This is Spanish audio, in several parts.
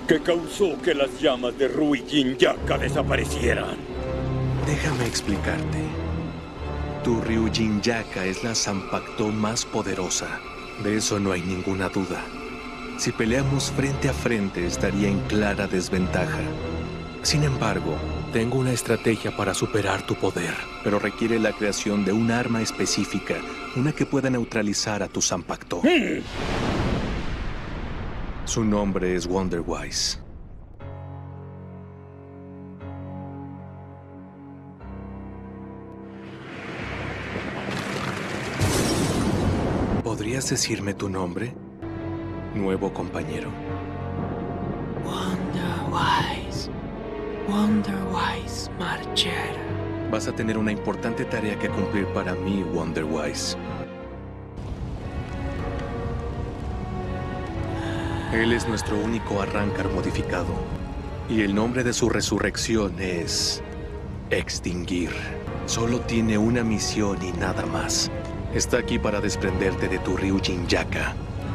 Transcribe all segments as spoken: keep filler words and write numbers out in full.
que causó que las llamas de Ryujin Yaka desaparecieran. Déjame explicarte. Tu Ryujin Yaka es la Zanpakuto más poderosa. De eso no hay ninguna duda. Si peleamos frente a frente, estaría en clara desventaja. Sin embargo, tengo una estrategia para superar tu poder, pero requiere la creación de un arma específica, una que pueda neutralizar a tu Zanpakuto. Hmm. Su nombre es Wonderwise. ¿Podrías decirme tu nombre, nuevo compañero? Wonderwise. Wonderwise Marchera. Vas a tener una importante tarea que cumplir para mí, Wonderwise. Él es nuestro único Arrancar modificado. Y el nombre de su resurrección es... Extinguir. Solo tiene una misión y nada más. Está aquí para desprenderte de tu Ryujin Yaka.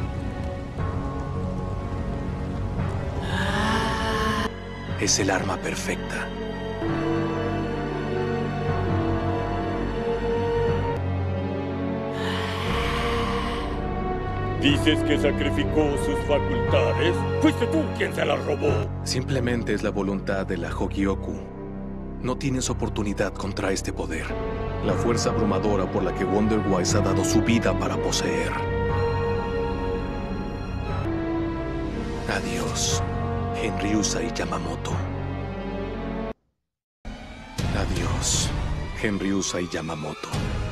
Es el arma perfecta. ¿Dices que sacrificó sus facultades? Fuiste tú quien se las robó. Simplemente es la voluntad de la Hogyoku. No tienes oportunidad contra este poder. La fuerza abrumadora por la que Wonderwise ha dado su vida para poseer. Adiós, Henryusai Yamamoto. Adiós, Henryusai Yamamoto.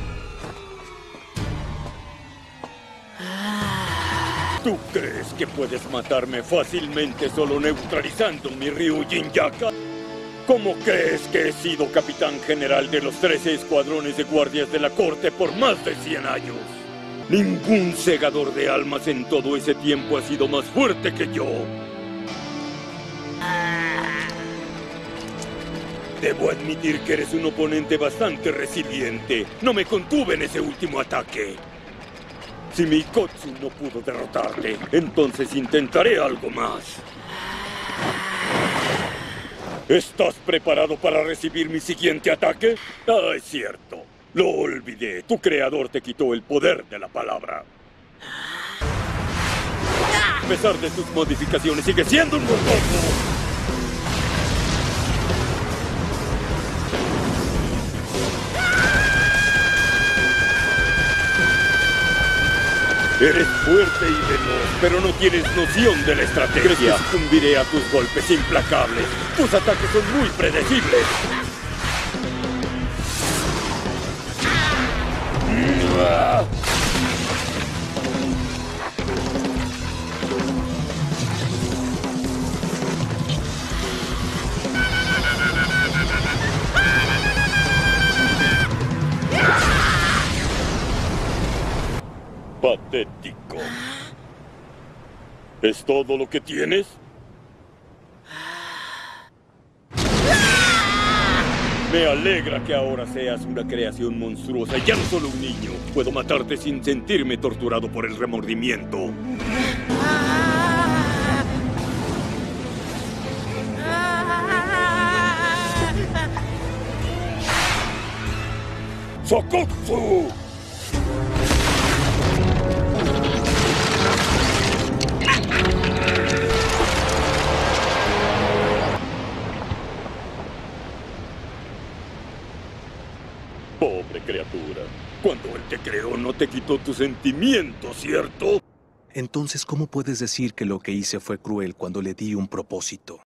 ¿Tú crees que puedes matarme fácilmente solo neutralizando mi Ryujin Yaka? ¿Cómo crees que he sido capitán general de los trece escuadrones de guardias de la corte por más de cien años? Ningún segador de almas en todo ese tiempo ha sido más fuerte que yo. Debo admitir que eres un oponente bastante resiliente. No me contuve en ese último ataque. Si Mikoutsu no pudo derrotarte, entonces intentaré algo más. ¿Estás preparado para recibir mi siguiente ataque? Ah, es cierto. Lo olvidé. Tu creador te quitó el poder de la palabra. A pesar de tus modificaciones, sigue siendo un morboso. Eres fuerte y veloz, pero no tienes noción de la estrategia. ¿Crees que sucumbiré a tus golpes implacables? Tus ataques son muy predecibles. Patético. ¿Es todo lo que tienes? Me alegra que ahora seas una creación monstruosa y ya no solo un niño. Puedo matarte sin sentirme torturado por el remordimiento. ¡Sokotsu! Pobre criatura. Cuando él te creó no te quitó tus sentimientos, ¿cierto? Entonces, ¿cómo puedes decir que lo que hice fue cruel cuando le di un propósito?